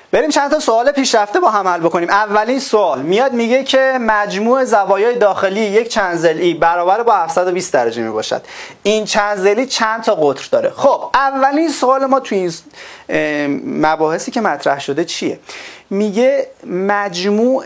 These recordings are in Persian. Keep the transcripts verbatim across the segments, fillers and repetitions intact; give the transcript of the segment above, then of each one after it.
بریم چند تا سوال پیشرفته با هم حل بکنیم. اولین سوال میاد میگه که مجموع زوایای داخلی یک چند ضلعی برابر با هفتصد و بیست درجه می باشد. این چند ضلعی چند تا قطر داره؟ خب اولین سوال ما تو این مباحثی که مطرح شده چیه؟ میگه مجموع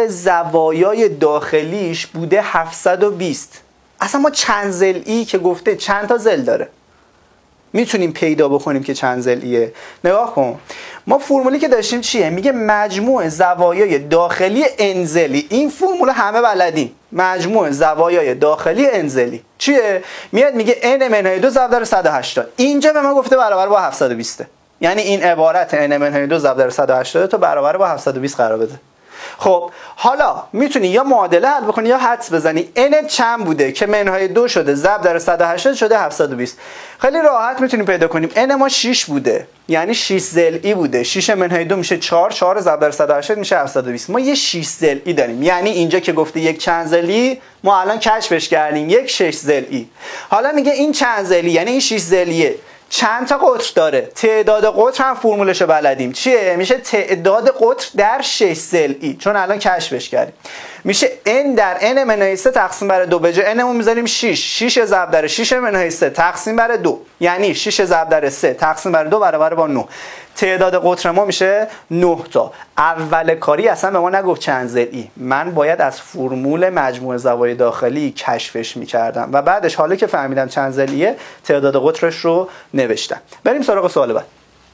زوایای داخلیش بوده هفتصد و بیست. اصلا ما چند ضلعی که گفته چند تا ضلع داره میتونیم پیدا بکنیم که چند ضلعیه؟ نگاه کن، ما فرمولی که داشتیم چیه؟ میگه مجموع زوایای داخلی ان ضلعی. این فرمول همه بلدیم. مجموع زوایای داخلی ان ضلعی چیه؟ میاد میگه n منهای دو ضرب در صد و هشتاد. اینجا به ما گفته برابر با هفتصد و بیست. یعنی این عبارت n منهای دو ضرب در صد و هشتاد تو برابر با هفتصد و بیست قرار بده. خب حالا میتونی یا معادله حل بکنی یا حدس بزنی. n چند بوده که منهای دو شده ضرب در صد و هشتاد شده هفتصد و بیست. خیلی راحت میتونیم پیدا کنیم. n ما شش بوده، یعنی شش ضلعی بوده. شش منهای دو میشه چهار، چهار ضرب در صد و هشتاد میشه هفتصد و بیست. ما یه شش ضلعی داریم. یعنی اینجا که گفته یک چند ضلعی ما الان کشفش کردیم، یک شش ضلعی. حالا میگه این چند ضلعی یعنی این شش ضلعیه چند تا قطر داره؟ تعداد قطر هم فرمولشو بلدیم. چیه؟ میشه تعداد قطر در شش ضلعی، چون الان کشفش کردیم. میشه n در n منهای سه تقسیم بر دو. به جای n مون میذاریم شش. شش ضرب در شش منهای سه تقسیم بر دو، یعنی شش ضرب در سه تقسیم بر دو برابر با نه. تعداد قطر ما میشه نه تا. اول کاری اصلا به ما نگفت چند ضلعی، من باید از فرمول مجموع زوایای داخلی کشفش میکردم و بعدش حالا که فهمیدم چند ضلعیه تعداد قطرش رو نوشتم. بریم سراغ سوال بعد.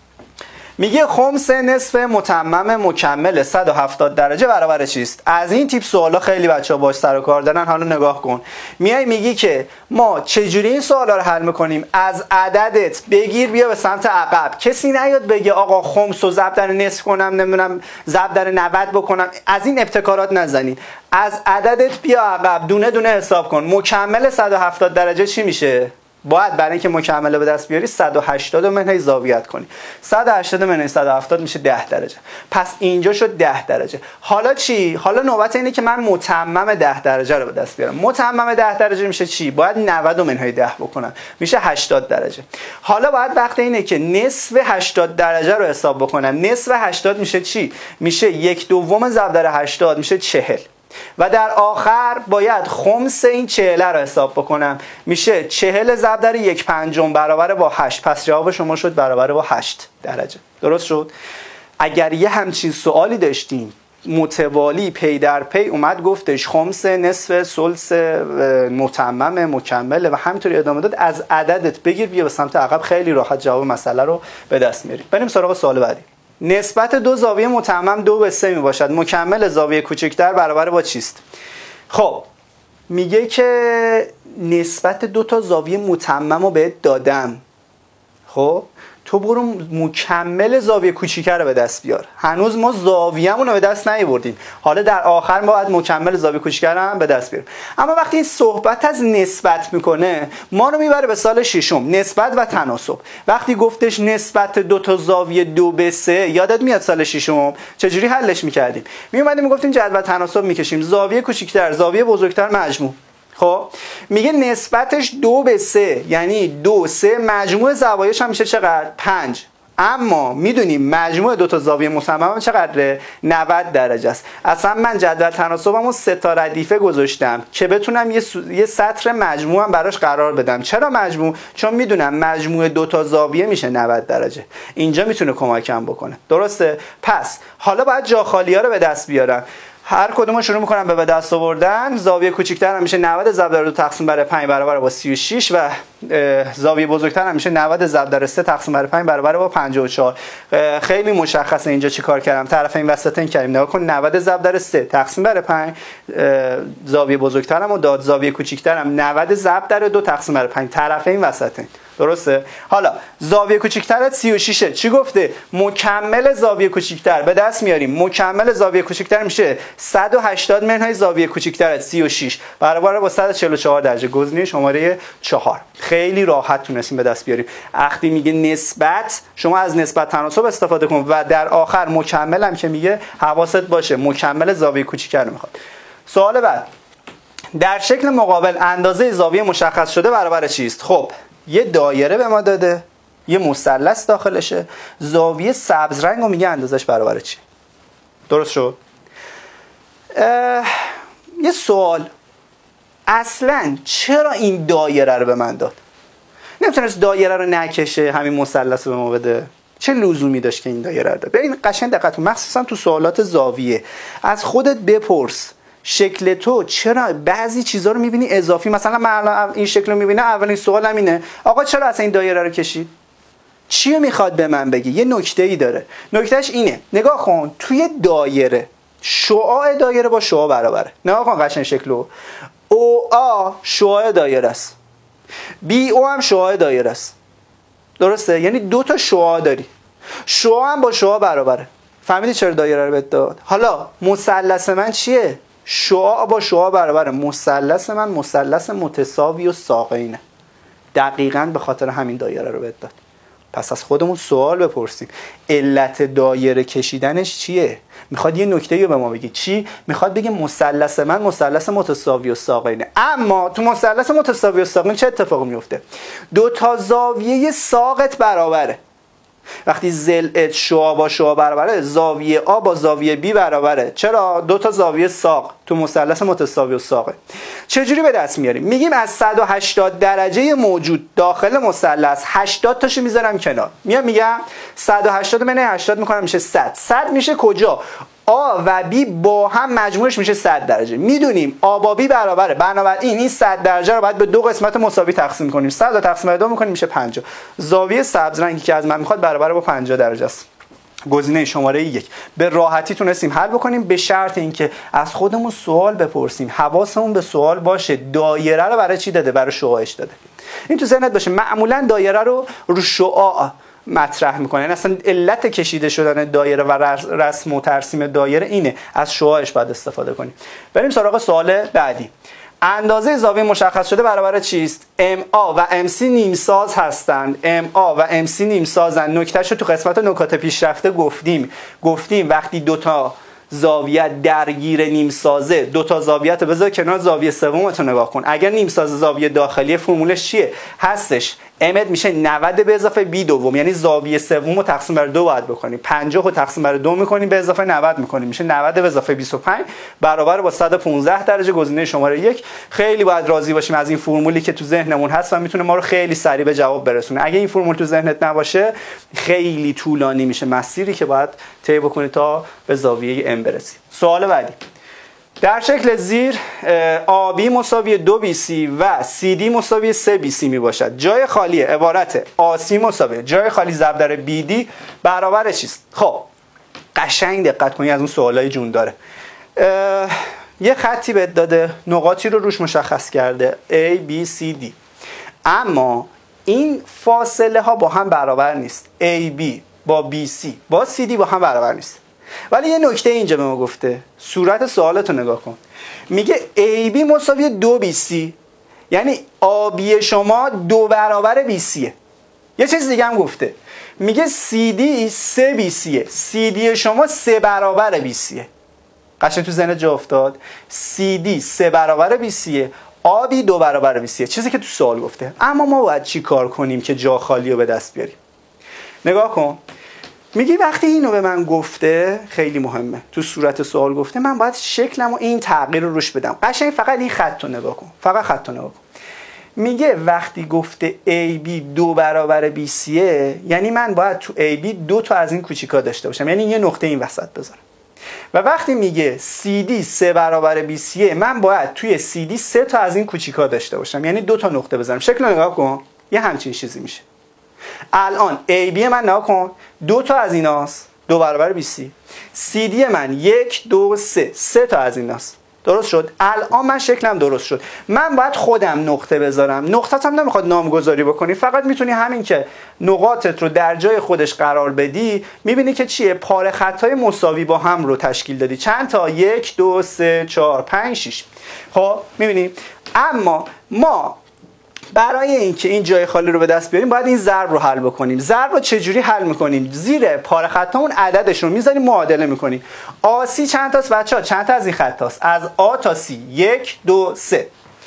میگه خمس نصف متمم مکمل صد و هفتاد درجه برابر چیست؟ از این تیپ سوالا خیلی بچه‌ها باش سر و کار دارن. حالا نگاه کن، میای میگی که ما چجوری این سوالا رو حل میکنیم؟ از عددت بگیر بیا به سمت عقب. کسی نیاد بگه آقا خمس رو ضرب در نصف کنم، نمیدونم ضرب در نود بکنم. از این ابتکارات نزنید. از عددت بیا عقب، دونه دونه حساب کن. مکمل صد و هفتاد درجه چی میشه؟ باید برای اینکه مکمله به دست بیاری صد و هشتاد منهای زاویت کنی. صد و هشتاد منهای صد و هفتاد میشه ده درجه. پس اینجا شد ده درجه. حالا چی؟ حالا نوبت اینه که من متمم ده درجه رو به دست بیارم. متمم ده درجه میشه چی؟ باید نود منهای ده بکنم، میشه هشتاد درجه. حالا باید وقت اینه که نصف هشتاد درجه رو حساب بکنم. نصف هشتاد میشه چی؟ میشه یک دوم ضرب در هشتاد میشه چهل. و در آخر باید خمس این چهل رو حساب بکنم، میشه چهل ضرب در یک پنجم برابر با هشت. پس جواب شما شد برابر با هشت درجه. درست شد؟ اگر یه همچین سوالی داشتین متوالی پی در پی اومد گفتش خمس نصف ثلث متمم مکمل و همینطوری ادامه داد، از عددت بگیر بیا به سمت عقب، خیلی راحت جواب مسئله رو به دست میاری. بریم سراغ سوال بعدی. نسبت دو زاویه متمم دو به سه می باشد. مکمل زاویه کوچکتر برابر با چیست؟ خب میگه که نسبت دو تا زاویه متمم رو بهت دادم. خب تو برو مکمل زاویه کوچیکه رو به دست بیار. هنوز ما زاویه‌مون رو به دست نیاوردیم. حالا در آخر ما باید مکمل زاویه کوچیکه رو هم به دست بیاریم. اما وقتی این صحبت از نسبت میکنه ما رو میبره به سال ششم، نسبت و تناسب. وقتی گفتش نسبت دو تا زاویه دو به سه، یادت میاد سال ششم چجوری حلش میکردیم؟ میومدیم میگفتیم جدول تناسب میکشیم، زاویه کوچیکتر زاویه بزرگتر مجموع. خب میگه نسبتش دو به سه، یعنی دو سه مجموع زوایاش هم میشه چقدر؟ پنج. اما میدونیم مجموع دو تا زاویه متمم چقدره؟ نود درجه است. اصلا من جدول تناسبمو سه تا ردیفه گذاشتم که بتونم یه, س... یه سطر مجموع هم براش قرار بدم. چرا مجموع؟ چون میدونم مجموع دو تا زاویه میشه نود درجه. اینجا میتونه کمکم بکنه. درسته؟ پس حالا باید جا خالی ها رو به دست بیارم. هر کدوم شروع میکنم به به دست آوردن. زاویه کوچیک‌تر هم میشه نود ضرب در دو تقسیم بر پنج برابر با سی و شش و زاویه بزرگتر هم میشه نود ضرب در سه تقسیم بر پنج برابر با پنجاه و چهار. خیلی مشخصه اینجا چیکار کردم. طرف این وسطین کردیم. نگاه کن نود ضرب در سه تقسیم بر پنج، زاویه بزرگتر هم و داد زاویه کوچیک‌تر هم نود ضرب در دو تقسیم بر پنج، طرف این وسطین. درسته؟ حالا زاویه کوچیک‌تر سی و شش چی گفته؟ مکمل زاویه کوچیک‌تر به دست میاریم. مکمل زاویه کوچیک‌تر میشه صد و هشتاد منهای زاویه کوچیک‌تر سی و شش برابر با صد و چهل و چهار درجه. گزینه شماره چهار. خیلی راحت تونستیم به دست بیاریم. وقتی میگه نسبت، شما از نسبت تناسب استفاده کن و در آخر مکمل هم که میگه حواست باشه مکمل زاویه کوچیک‌تر میخواد. سوال بعد. در شکل مقابل اندازه زاویه مشخص شده برابر چیست؟ خب یه دایره به ما داده. یه مثلث داخلشه، زاویه سبز رنگ رو میگه اندازش برابر چی. درست شد؟ یه سوال، اصلا چرا این دایره رو به من داد؟ نمیتونست دایره رو نکشه همین مثلث رو به ما بده؟ چه لزومی داشت که این دایره رو داد؟ ببین قشنگ دقت کن، مخصوصا تو سوالات زاویه از خودت بپرس شکل تو چرا بعضی چیزا رو میبینی اضافی. مثلا من الان این شکل رو میبینم، اولین سوالم اینه آقا چرا اصلا این دایره رو کشید؟ چی میخواد به من بگی؟ یه نکته ای داره. نکتهش اینه، نگاه کن توی دایره شعاع دایره با شعاع برابره. نگاه کن قشنگ شکلو، او آ شعاع دایره است، بی او هم شعاع دایره است. درسته؟ یعنی دو تا شعاع داری، شعاع هم با شعاع برابره. فهمیدی چرا دایره رو بهت داد؟ حالا مثلث من چیه؟ شعاع با شعاع برابره. مثلث من مثلث متساوی و ساقینه. دقیقاً به خاطر همین دایره رو بهت داد. پس از خودمون سوال بپرسیم علت دایره کشیدنش چیه؟ میخواد یه نکته‌ای رو به ما بگی. چی؟ میخواد بگه مثلث من مثلث متساوی و ساقینه. اما تو مثلث متساوی و ساقین چه اتفاقی میفته؟ دو تا زاویه ساقت برابره. وقتی ضلعت شعاع با شعاع برابره، زاویه آ با زاویه بی برابره. چرا؟ دو تا زاویه ساق تو مثلث متساوی و ساقه. چجوری به دست میاریم؟ میگیم از صد و هشتاد درجه موجود داخل مثلث هشتاد تاشو میذارم کنار. میام میگم صد و هشتاد من هشتاد میکنم میشه صد. صد میشه کجا؟ آ و بی با هم مجموعش میشه صد درجه. میدونیم آ با بی برابره، بنابراین این صد درجه رو باید به دو قسمت مساوی تقسیم کنیم. صد رو تقسیم بر دو میکنیم میشه پنجاه. زاویه سبز رنگی که از من میخواد برابر با پنجاه درجه است. گزینه شماره یک. به راحتی تونستیم حل بکنیم، به شرط اینکه از خودمون سوال بپرسیم، حواسمون به سوال باشه دایره رو برای چی داده؟ برای شعاعش داده. این تو ذهنت باشه. معمولا دایره رو رو شعاع مطرح میکنه. یعنی اصلا علت کشیده شدن دایره و رسم و ترسیم دایره اینه، از شعاعش باید استفاده کنیم. بریم سراغ سوال بعدی. اندازه زاویه مشخص شده برابر چیست؟ ام آ و ام سی نیمساز هستند. ام آ و ام سی نیمسازن. نکتهشو تو قسمت نکات پیشرفته گفتیم. گفتیم وقتی دو تا زاویه درگیر نیمسازه، دو تا زاویه رو بذار کنار، زاویه سومت رو نگاه کن. اگر نیمساز زاویه داخلی فرمولش چیه؟ هستش امت میشه نود به اضافه بی دوم، یعنی زاویه سوم رو تقسیم بر دو باید بکنیم. پنجاه رو تقسیم بر دو میکنیم به اضافه نود میکنیم میشه نود به اضافه بیست و پنج برابر با صد و پانزده درجه. گزینه شماره یک. خیلی باید راضی باشیم از این فرمولی که تو ذهنمون هست و میتونه ما رو خیلی سریع به جواب برسونه. اگه این فرمول تو ذهنت نباشه خیلی طولانی میشه مسیری که باید طی بکنی تا به زاویه ام برسی. سوال بعدی. در شکل زیر آ بی مساوی دو بی سی و سی دی مساوی سه بی سی می باشد. جای خالی عبارت آ سی مساوی جای خالی ضرب در بی دی برابر چیست؟ خب قشنگ دقت کنی، از اون سوالای جون داره. یه خطی بهت داده، نقاطی رو روش مشخص کرده A B C D، اما این فاصله ها با هم برابر نیست. A B با B C با C D با هم برابر نیست. ولی یه نکته اینجا به ما گفته، صورت سوالتو نگاه کن. میگه ای بی مساوی دو بی سی، یعنی آ بی شما دو برابر بی سیه. یه چیز دیگه هم گفته، میگه سی دی سه بی سیه، سی دی شما سه برابر بی سیه. قشنگ تو ذهنت جا افتاد؟ سی دی سه برابر بی سیه، آ بی دو برابر بی سیه، چیزی که تو سوال گفته. اما ما باید چی کار کنیم که جا خالی رو به دست بیاریم؟ نگاه کن، میگی وقتی اینو به من گفته، خیلی مهمه، تو صورت سوال گفته، من باید شکلمو این تغییر رو روش بدم. قشنگ فقط این خط رو نگاه کن، فقط خط رو نگاه کن. میگه وقتی گفته ای بی دو برابر بی سیه، یعنی من باید تو ای بی دو تا از این کوچیکا داشته باشم، یعنی یه نقطه این وسط بذارم. و وقتی میگه سی دی سه برابر بی سیه، من باید توی سی دی سه تا از این کوچیکا داشته باشم، یعنی دو تا نقطه بذارم. شکل رو نگاه کن، یه همچین چیزی میشه. الان ای بی من نگاه کن، دو تا از ایناست، دو برابر بی سی. سی دی من یک دو سه، سه تا از ایناست. درست شد؟ الان من شکلم درست شد. من باید خودم نقطه بذارم. نقطه‌ت هم نمیخواد نامگذاری بکنی، فقط میتونی همین که نقاطت رو در جای خودش قرار بدی، میبینی که چیه؟ پاره خطای مساوی با هم رو تشکیل دادی. چند تا؟ یک دو سه چهار پنج شش. خب میبینی؟ اما ما برای اینکه این جای خالی رو به دست بیاریم باید این ضرب رو حل بکنیم. ضرب رو چجوری حل میکنیم؟ زیر پاره خطامون عددش رو میذاریم، معادله میکنیم. آ سی چند تاست بچه‌ها؟ چند تا از این خط هاست؟ از آ تا سی، یک دو سه.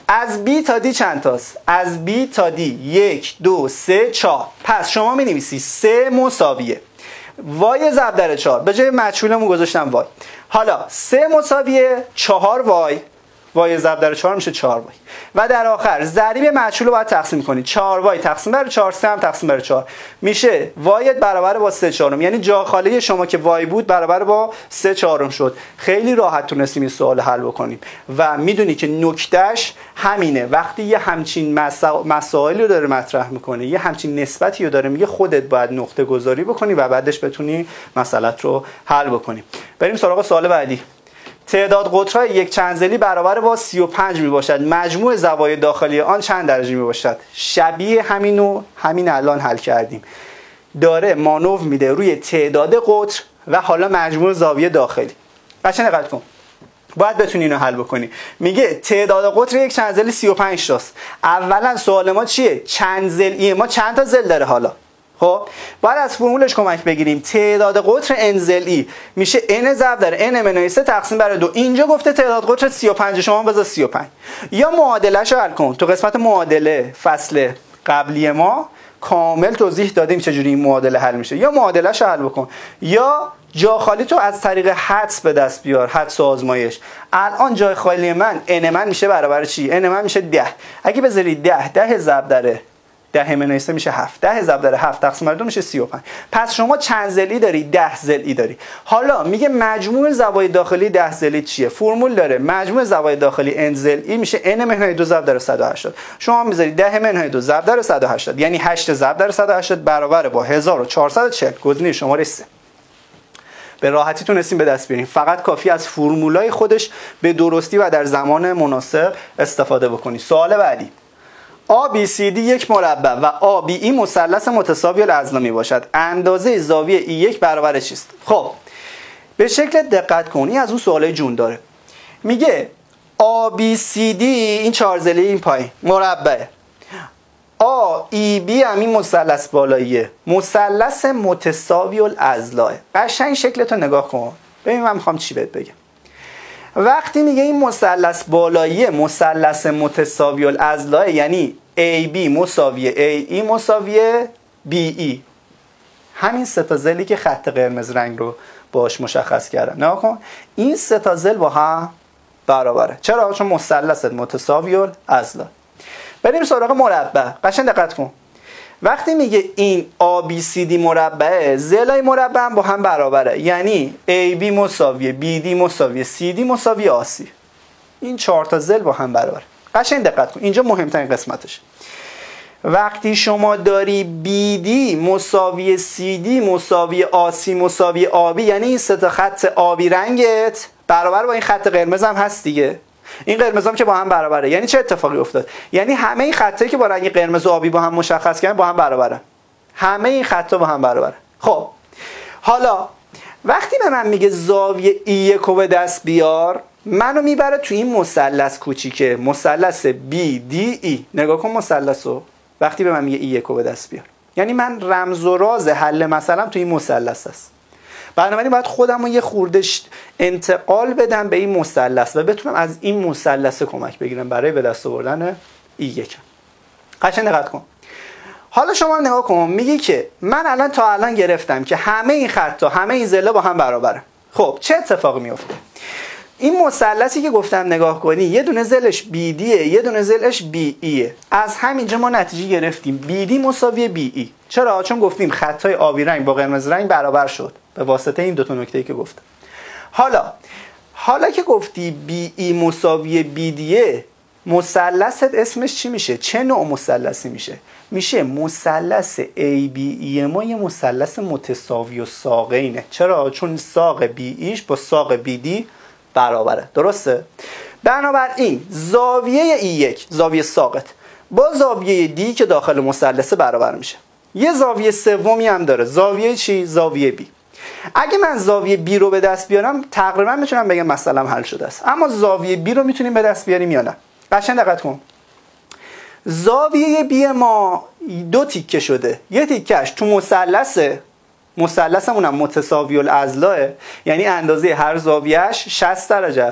از B تا D چند تاست؟ از B تا D یک دو سه چهار. پس شما می نویسی سه مساویه وای ضرب در چهار، به جای مجهولمون گذاشتم وای. حالا سه مساویه چهار وای، وای ضرب در چهار میشه چهار وای. و در آخر ضریب مجهول رو باید تقسیم کنید. چهار وای تقسیم بر چهار، سه هم تقسیم بر چهار میشه وای برابر با سه چهارم، یعنی جا خالی شما که وای بود برابر با سه چهارم شد. خیلی راحت تونستیم این سوال حل بکنیم و میدونی که نکتهش همینه. وقتی یه همچین مسا... مسائلی رو داره مطرح میکنه، یه همچین نسبتی رو داره میگه، خودت باید نقطه گذاری بکنی و بعدش بتونی مسئلت رو حل بکنی. بریم سراغ سوال بعدی. تعداد قطرهای یک چندزلی برابر با سی و پنج می باشد. مجموع زوایای داخلی آن چند درجه می باشد؟ شبیه همینو همین الان حل کردیم. داره مانور میده روی تعداد قطر و حالا مجموع زاویه داخلی. قشنگ دقت کن. باید بتونی اینو حل بکنی. میگه تعداد قطر یک چندزلی سی و پنج تاست. اولا سوال ما چیه؟ چندزلی ما چند تا زل داره حالا؟ خب باید از فرمولش کمک بگیریم. تعداد قطر n ضلعی میشه n ضرب در n منهای سه تقسیم بر دو. اینجا گفته تعداد قطر سی و پنج، شما بذار سی و پنج. یا معادله‌شو حل کن. تو قسمت معادله فصل قبلی ما کامل توضیح دادیم چجوری این معادله حل میشه. یا معادله‌شو حل بکن یا جا خالی تو از طریق حدس به دست بیار، حدس و آزمایش. الان جای خالی من n من میشه برابر چی؟ n من میشه ده. اگه بذاری ده، ده ضرب در ده منهای سه میشه هفت. ده ضرب در هفت تقسیم بر دو میشه سی و پنج. پس شما چند ضلعی داری؟ ده ضلعی داری. حالا میگه مجموع زوایای داخلی ده ضلعی چیه؟ فرمول داره. مجموع زوایای داخلی n ضلعی میشه n منهای دو ضرب در صد و هشتاد. شما میذاری ده منهای دو ضرب در صد و هشتاد، یعنی هشت ضرب در صد و هشتاد برابر با هزار و چهارصد و چهل. گزینه شماره سه. به راحتی تونستیم به دست بیاریم. فقط کافی از فرمولای خودش به درستی و در زمان مناسب استفاده بکنی. سوال بعدی. آ بی سی دی یک مربع و آ بی ای مثلث متساوی الاضلاع می باشد. اندازه زاویه ای یک برابر چیست؟ خب به شکل دقت کنی از اون سوالای جون داره. میگه آ بی سی دی این چهار ضلعی این پایین مربعه. آ ای بی هم این مثلث بالاییه. مثلث متساوی الاضلاع. قشنگ شکلتو نگاه کن. ببین من میخوام چی بهت بگم. وقتی میگه این مثلث بالاییه، مثلث متساوی الاضلاع، یعنی ای بی مساویه ای ای مساویه بی ای. همین سه تا ضلعی که خط قرمز رنگ رو باش مشخص کردم. نگاه کن این سه تا ضلع با هم برابره. چرا؟ چون مثلث متساوی الاضلاع. بریم سراغ مربع. قشنگ دقت کن. وقتی میگه این آ بی سی دی مربعه، ضلعای مربع هم با هم برابره، یعنی ای بی مساویه بی دی مساویه سی دی مساویه آ سی. این چهار تا ضلع با هم برابره. قشنگ دقت کن. اینجا مهمترین قسمتش. وقتی شما داری بی دی مساویه سی دی مساویه آ سی مساویه آ بی، یعنی این سه تا خط آبی رنگت برابر با این خط قرمز هم هست دیگه. این قرمز هم که با هم برابره. یعنی چه اتفاقی افتاد؟ یعنی همه این خطایی که با رنگ قرمز و آبی با هم مشخص کردن با هم برابره. همه این خطا با هم برابره. خب حالا وقتی به من میگه زاویه ای یک رو به دست بیار، منو میبره تو این مثلث کوچیکه، مثلث بی دی ای. نگاه کن مثلثو. وقتی به من میگه ای یک رو به دست بیار، یعنی من رمز و راز حل مثلا تو این مثلث است. بنابراین باید خودم رو یه خورده انتقال بدم به این مثلث و بتونم از این مثلث کمک بگیرم برای به دست آوردن ای یک. قشنگ دقت کن. حالا شما نگاه کن، میگی که من الان تا الان گرفتم که همه این خطا، همه این ضلع با هم برابره. خب چه اتفاقی میفته؟ این مثلثی که گفتم نگاه کنی، یه دونه ضلعش بی دیه، یه دونه ضلعش بی ایه. از همینجا ما نتیجه گرفتیم بی دی مساوی بی ای. چرا؟ چون گفتیم خطای آبی رنگ با قرمز رنگ برابر شد به واسطه این دو تا نکته‌ای که گفتم. حالا حالا که گفتی بی ای مساوی بی دیه، مثلثت اسمش چی میشه؟ چه نوع مثلثی میشه؟ میشه مثلث ای بی ای ما یه مثلث متساوی و ساقینه. چرا؟ چون ساق بی ایش با ساق بی دی برابره. درسته؟ بنابراین زاویه ای یک، زاویه ساقط، با زاویه دی که داخل مثلث برابر میشه. یه زاویه سومی هم داره. زاویه چی؟ زاویه بی. اگه من زاویه بی رو به دست بیارم تقریبا میتونم بگم مثلا حل شده است. اما زاویه بی رو میتونیم به دست بیاریم یا نه؟ قشنگ دقت کن. زاویه بی ما دو تیکه شده. یه تیکش تو مثلثه، مثلثمون هم متساوی الاضلاع، یعنی اندازه هر زاویه‌اش شصت درجه است.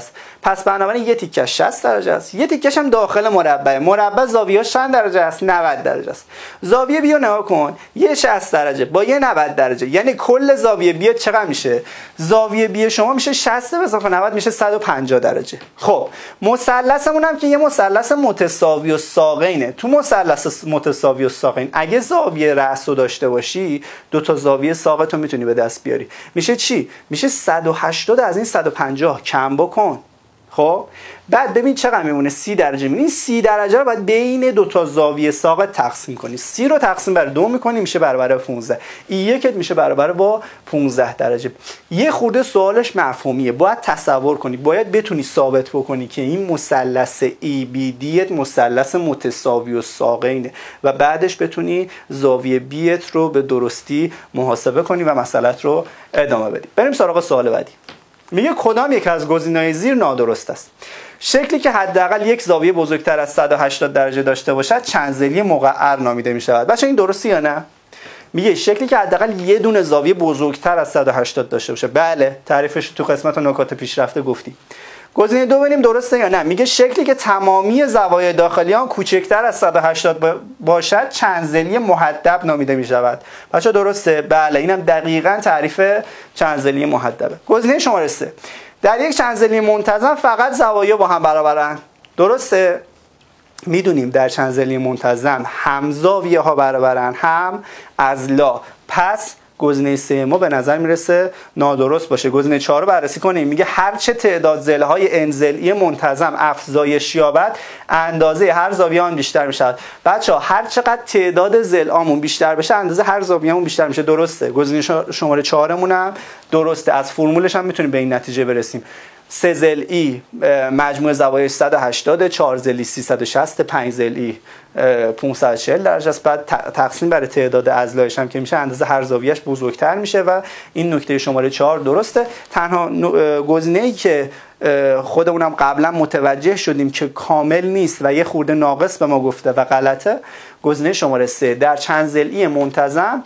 پس بنابراین یه تیکش شصت درجه است، یه تیکش هم داخل مربع. مربع زاویه‌اش چند درجه است؟ نود درجه است. زاویه بی رو نگاه کن، یه شصت درجه با یه نود درجه، یعنی کل زاویه بی چقدر میشه؟ زاویه بی شما میشه شصت به اضافه نود میشه صد و پنجاه درجه. خب مثلثمون هم که یه مثلث متساوی الساقینه. تو مثلث متساوی الساقین اگه زاویه رأس رو داشته باشی، دو تا زاویه ساقط رو میتونی به دست بیاری. میشه چی؟ میشه صد و هشتاد از این صد و پنجاه کم بکن. خب بعد ببین چقدر میمونه؟ سی درجه. میبینی سی درجه رو باید بین دو تا زاویه ساقط تقسیم کنی. سی رو تقسیم بر دو میکنی میشه برابر پانزده. ای یکت میشه برابر با پانزده درجه. یه خورده سوالش مفهومیه. باید تصور کنی، باید بتونی ثابت بکنی که این مثلث ای بی دی مثلث متساوی الساقینه و بعدش بتونی زاویه بیت رو به درستی محاسبه کنی و مسئله‌ت رو ادامه بدی. بریم سراغ سوال بعدی. میگه کدام یک از گزینه‌های زیر نادرست است؟ شکلی که حداقل یک زاویه بزرگتر از صد و هشتاد درجه داشته باشد چندزلی مقعر نامیده می شود. بچه این درسته یا نه؟ میگه شکلی که حداقل یه دونه زاویه بزرگتر از صد و هشتاد داشته باشه. بله، تعریفش تو قسمت نکات پیشرفته گفتیم. گزینه دو ببینیم درسته یا نه. میگه شکلی که تمامی زوایای داخلی آن کوچکتر از صد و هشتاد باشد چندزلی محدب نامیده می شود. بچه درسته؟ بله، اینم دقیقاً تعریف چندزلی محدبه. گزینه شماره سه، در یک چندزلی منتظم فقط زوایا با هم برابرن. درسته؟ میدونیم در چندزلی منتظم هم زاویه ها برابرن هم اضلاع. پس گزینه سه ما به نظر میرسه نادرست باشه. گزینه چهار رو بررسی کنیم. میگه هر چه تعداد ضلع‌های انزلی منتظم افزایش یابد اندازه هر زاویه آن بیشتر میشه. بچه‌ها هر چقدر تعداد ضلعامون بیشتر بشه اندازه هر زاویه‌مون بیشتر میشه. درسته. گزینه شماره چهارمون هم درسته. از فرمولش هم میتونیم به این نتیجه برسیم. سه ضلعی مجموع زوایای صد و هشتاد، چهار ضلعی سیصد و شصت، پنج ضلعی پانصد و چهل درجه است. بعد تقسیم بر تعداد اضلاعش هم که میشه اندازه هر زاویهش بزرگتر میشه و این نکته شماره چهار درسته. تنها گزینه‌ای که خودمونم قبلا متوجه شدیم که کامل نیست و یه خورده ناقص به ما گفته و غلطه، گزینه شماره سه، در چند ضلعی منتظم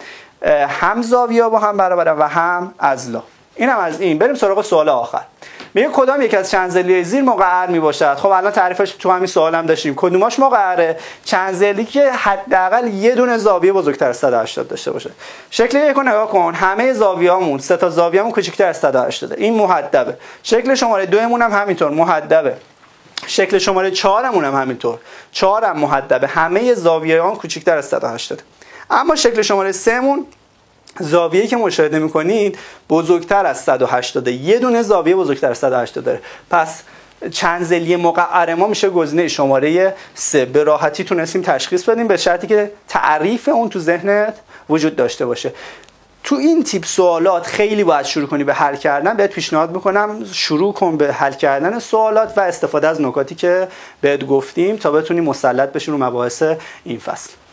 هم زاویه با هم برابره و هم اضلاع. اینم از این. بریم سراغ سوال آخر. میگه کدام یک از چند ضلعی زیر مقعر می باشد؟ خب الان تعریفش تو همین سوال هم داشتیم. کدوماش مقعره؟ چند ضلعی که حداقل یه دونه زاویه بزرگتر از صد و هشتاد داشته باشه. شکل یک رو نگاه کن. همه زاویه‌مون سه تا زاویه‌مون کوچیک‌تر از صد و هشتاد. این محدبه. شکل شماره دو مون هم همینطور محدبه. شکل شماره چهار مون هم همینطور. چهار هم محدبه. همه زاویه‌ها کوچیک‌تر از صد و هشتاد. اما شکل شماره سه مون زاویه‌ای که مشاهده می‌کنید بزرگتر از صد و هشتاد، یه دونه زاویه بزرگتر از صد و هشتاد داره. پس چند ضلعی مقعر ما میشه گزینه شماره سه. به راحتی تونستیم تشخیص بدیم به شرطی که تعریف اون تو ذهنت وجود داشته باشه. تو این تیپ سوالات خیلی باید شروع کنی به حل کردن. بهت پیشنهاد میکنم شروع کن به حل کردن سوالات و استفاده از نکاتی که بهت گفتیم تا بتونی مسلط بشی رو مباحث این فصل.